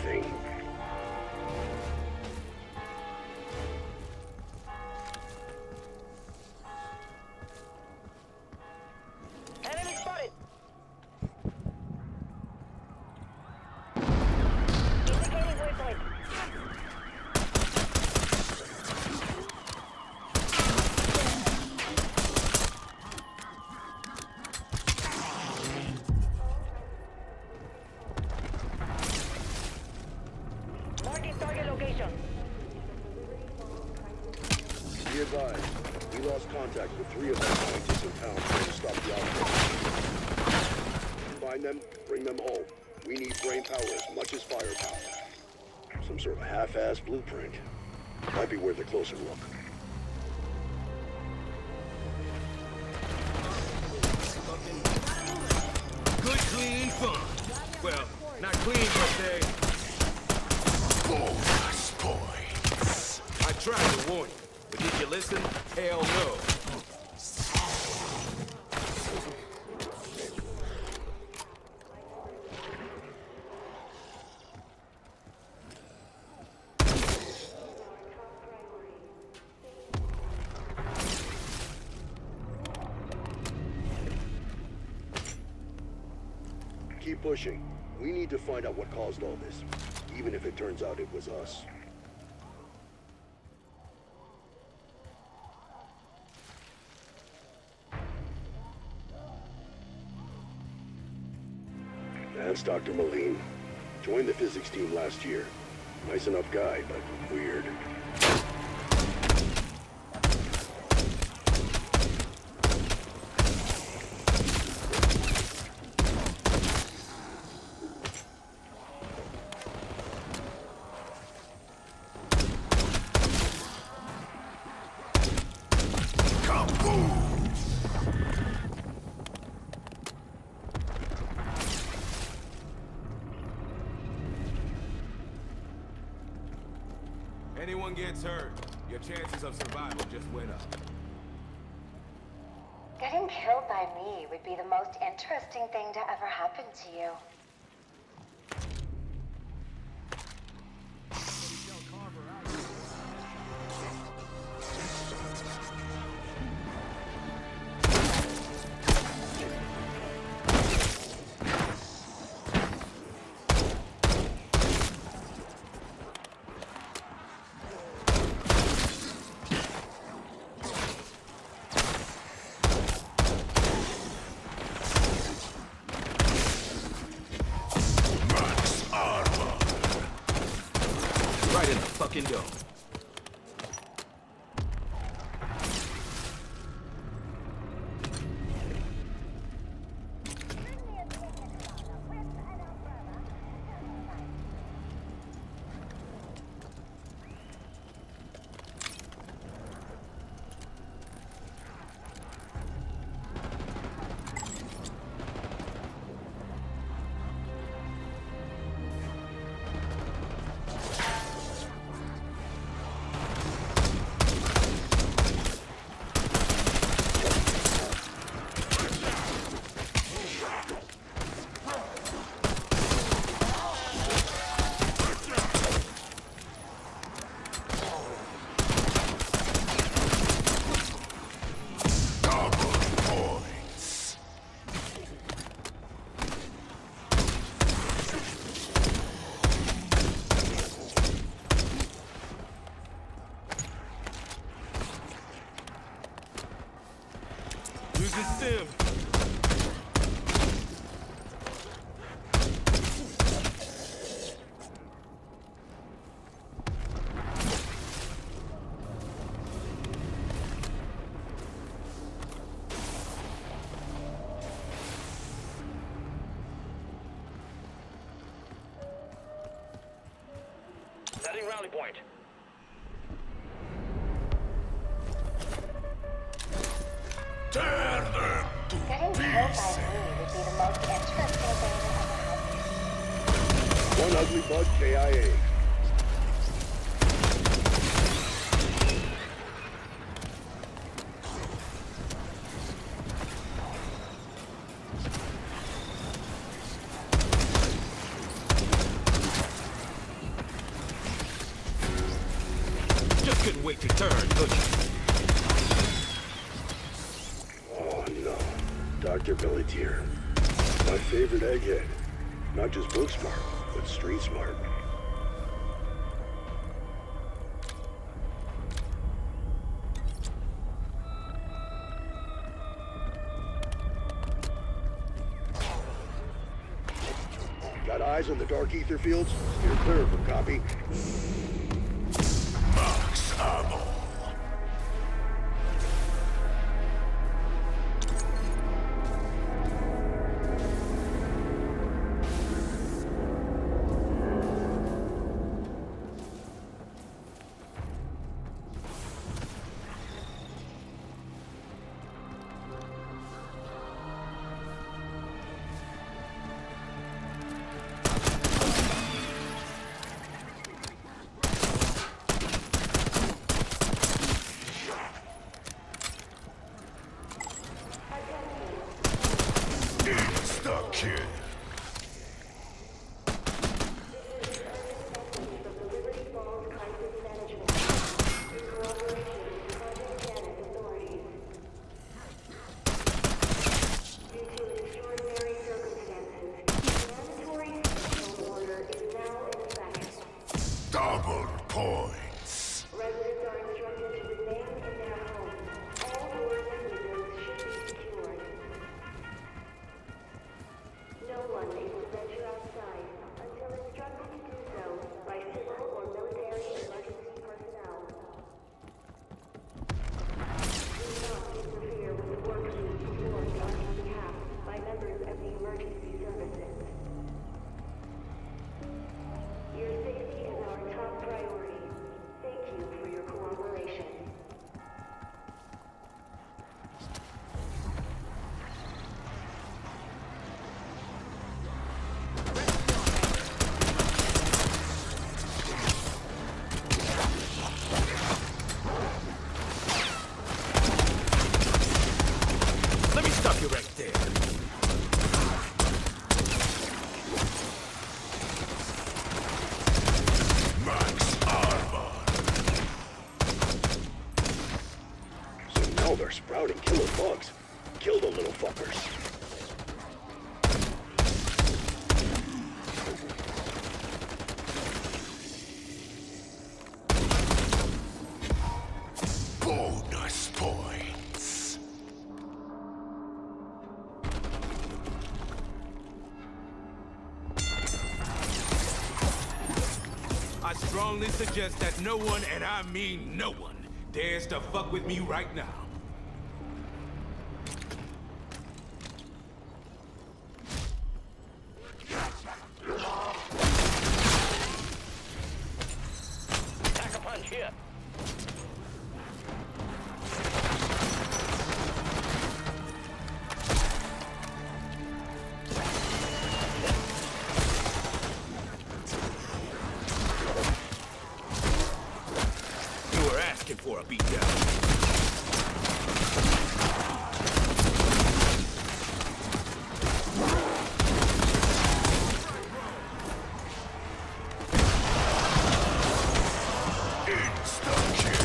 anything. Enemy spotted! Indicating waypoint. Marking target location. Be advised, we lost contact with 3 of our scientists in town trying to stop the outbreak. Find them, bring them home. We need brain power as much as firepower. Some sort of half-assed blueprint. Might be worth a closer look. Good, clean fun. Well, not clean, but they... bonus points. I tried to warn you, but did you listen? Hell no. Keep pushing. We need to find out what caused all this, even if it turns out it was us. That's Dr. Moline. Joined the physics team last year. Nice enough guy, but weird. Anyone gets hurt, your chances of survival just went up. Getting killed by me would be the most interesting thing to ever happen to you. Right in the fucking dome. Losing stim. Setting rally point. Turn them to Getting killed by me would be the most interesting thing to ever happen. One ugly bug KIA. couldn't wait to turn, could you? Oh no, Dr. Pelletier. My favorite egghead. Not just book smart, but street smart. Got eyes on the dark ether fields? Steer clear of them, copy. Max ammo. Insta-kill. Double points. Residents are instructed to remain in their homes. All doors and windows should be secured. No one is to venture outside until instructed to do so by civil or military emergency personnel. Do not interfere with the work being performed on your behalf by members of the emergency services. Your safety is our top priority. Thank you for your cooperation. Let me stop you right there. Max armor. So now they're sprouting killer bugs. Kill the little fuckers. Bonus points. I strongly suggest that no one, and I mean no one, dares to fuck with me right now. Pack a punch here. You were asking for a beatdown. Insta-kill.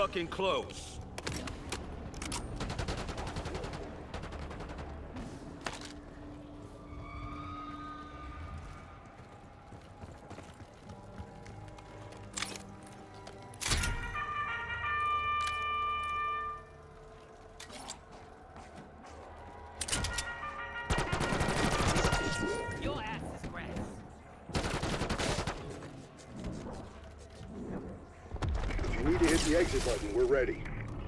fucking close. Your ass is grass. If you need to hit the exit button, we're ready.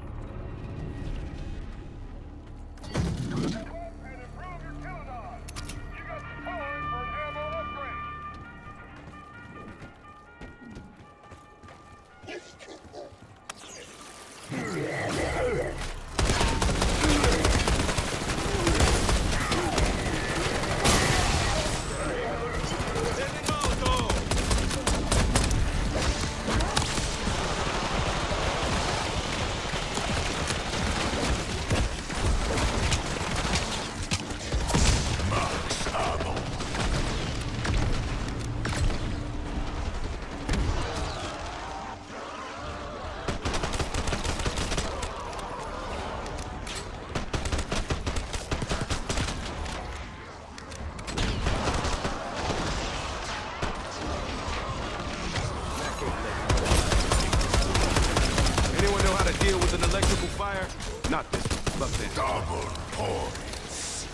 Anyone know how to deal with an electrical fire? Not this one. Fuck this. Double points.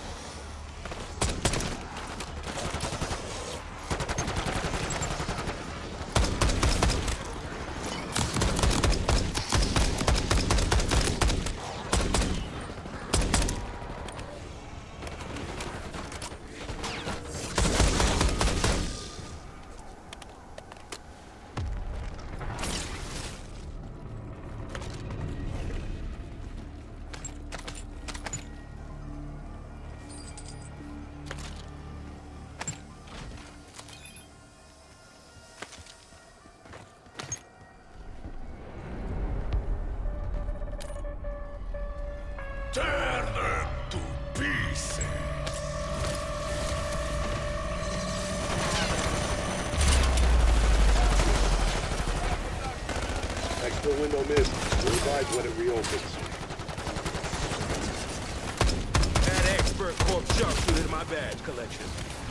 Tear them to pieces. Extra window missed. We'll revise when it reopens. Add expert corpse sharpshooter to my badge collection.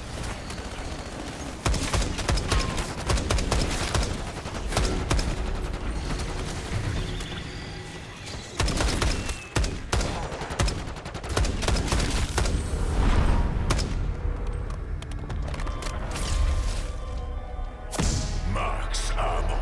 Max ammo.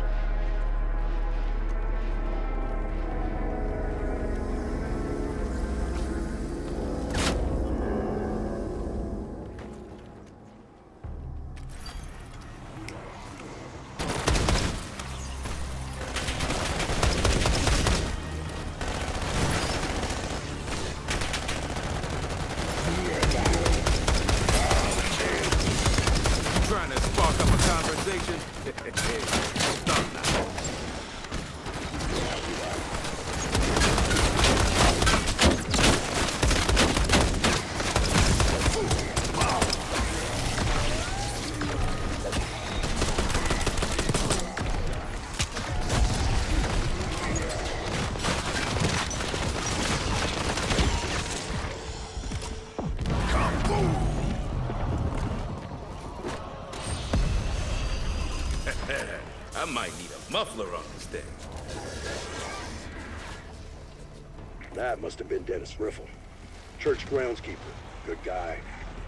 Trying to spark up a conversation? Stop now. I might need a muffler on this thing. That must have been Dennis Riffle. Church groundskeeper. Good guy.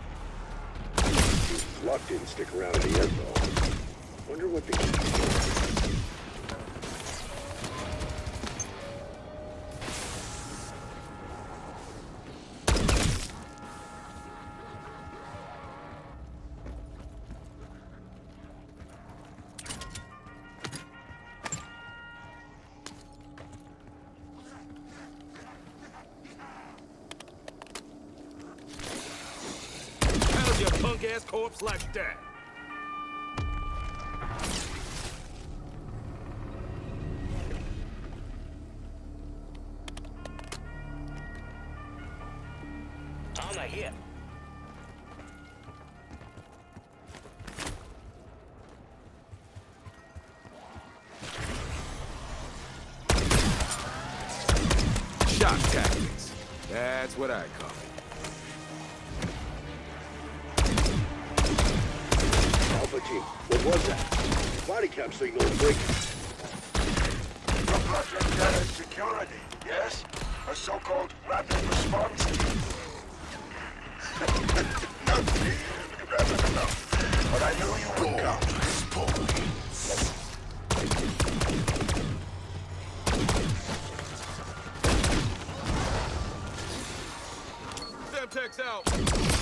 His luck didn't stick around in the end, though. Wonder what the... How's your punk-ass corpse like that? On the hip. tactics. That's what I call it. Alpha team, what was that? Body cam signal is breaking. Project Data Security, yes? A so-called rapid response team. Not rapid enough, but I knew you would come. Semtex out.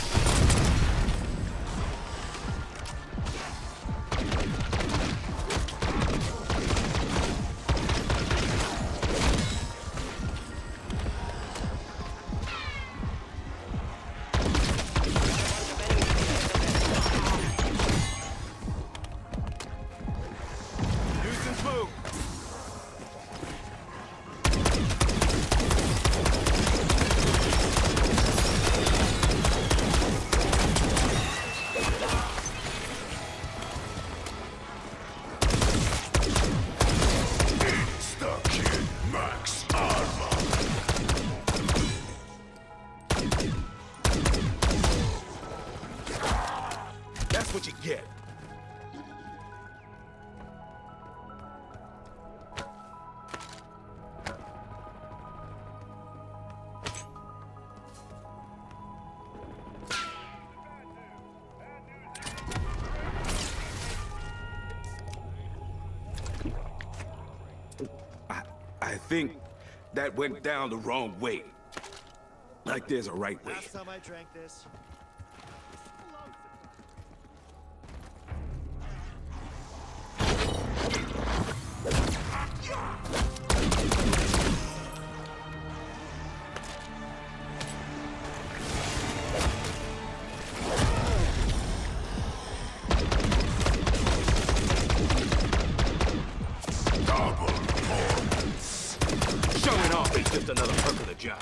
That's what you get. I think that went down the wrong way. Like there's a right way. Last time I drank this. Showing off is just another perk of the job.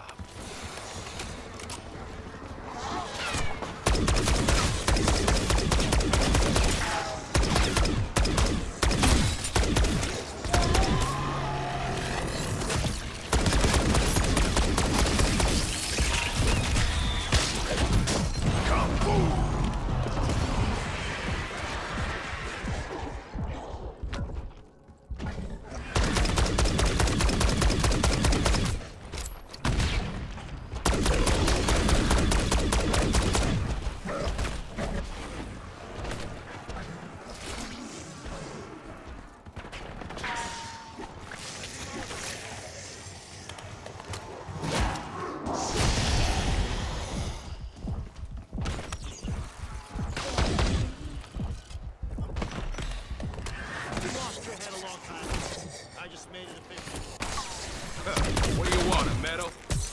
I just made it official. What do you want, a medal?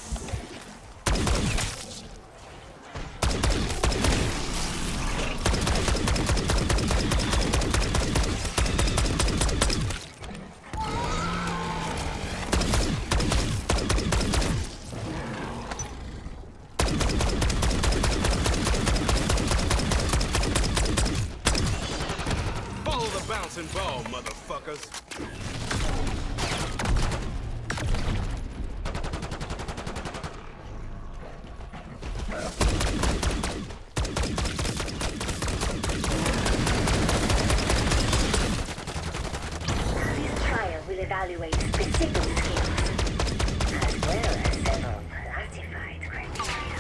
Follow the bouncing ball, motherfuckers. This trial will evaluate specific skills, as well as several classified criteria.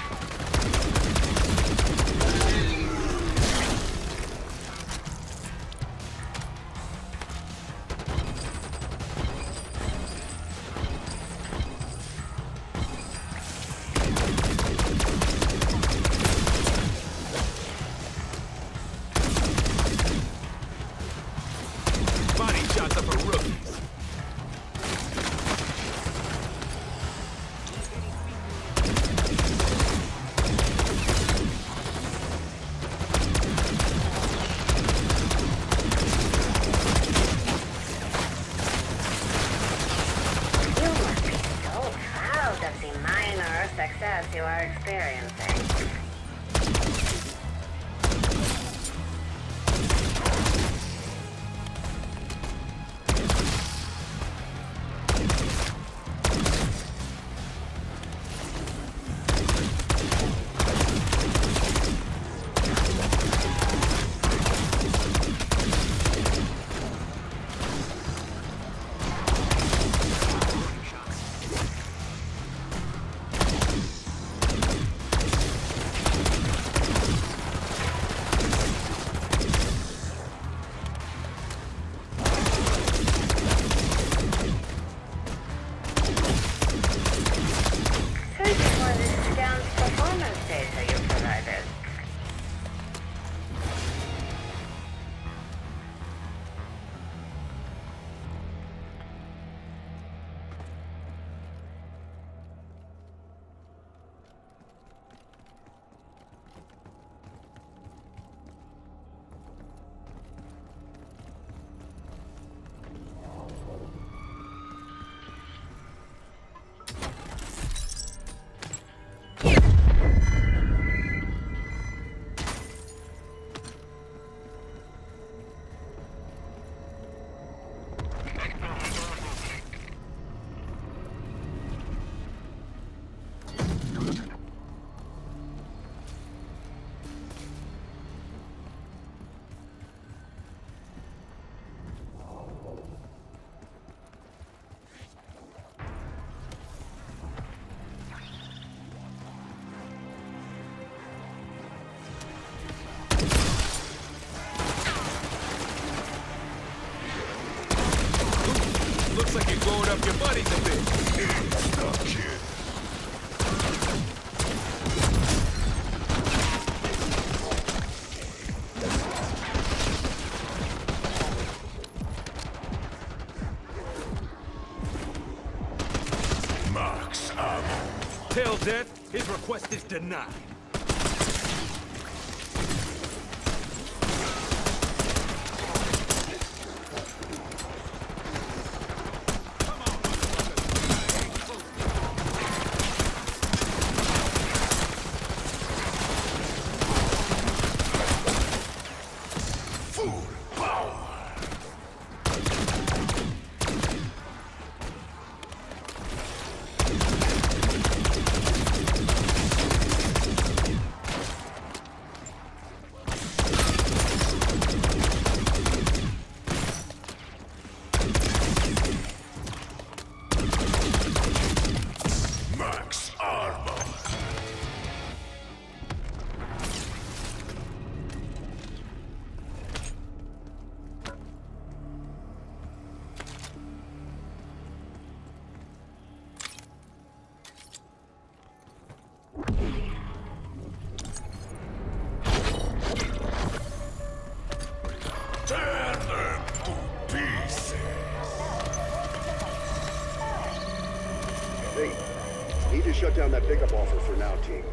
Body shots are for rookies. You must be so proud of the minor success you are experiencing. powered up your buddies a bit. Stuck, kid. Max ammo. Tell Death his request is denied. Full power. Max armor. Tear them to pieces. Hey, need to shut down that pickup offer for now, team.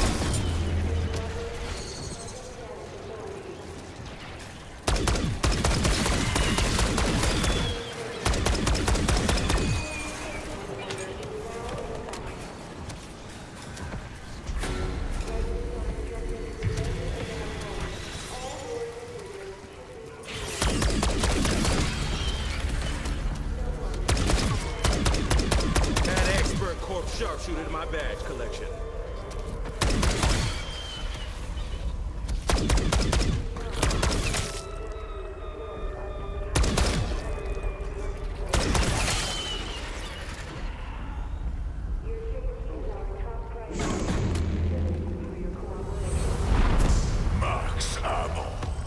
Add expert corpse sharpshooter to my badge collection. Max ammo.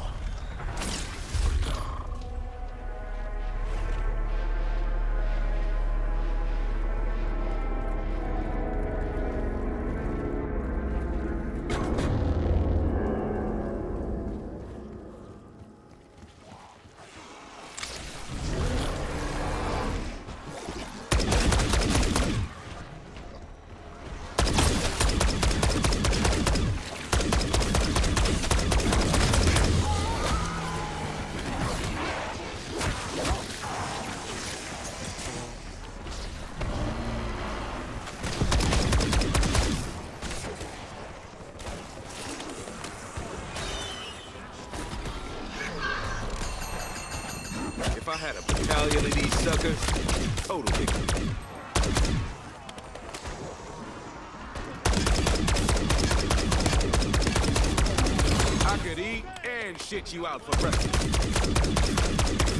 If I had a battalion of these suckers, total victory. I could eat and shit you out for breakfast.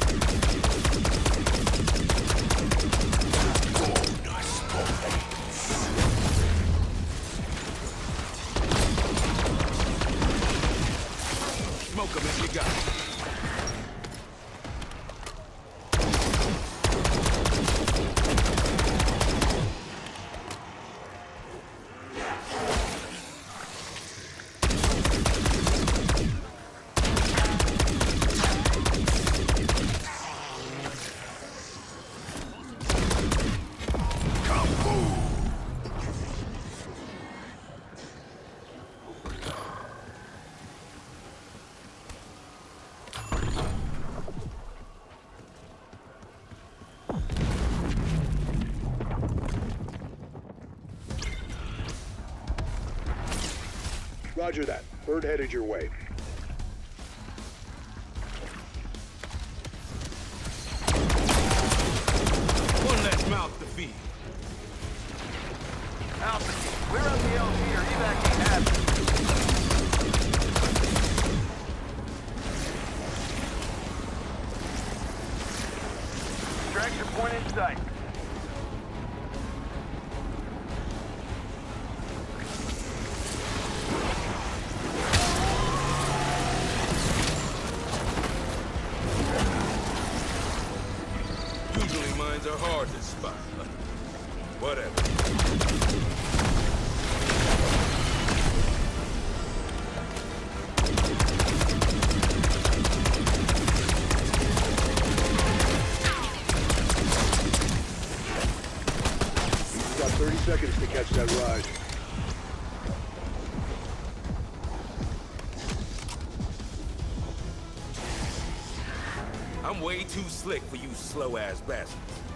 Smoke 'em if you got it. Roger that. Bird headed your way. One less mouth to feed. Alpha, we're on the LG or evac ain't happening. Extraction point in sight. Fine. Whatever. You've got 30 seconds to catch that ride. I'm way too slick for you slow-ass bastards.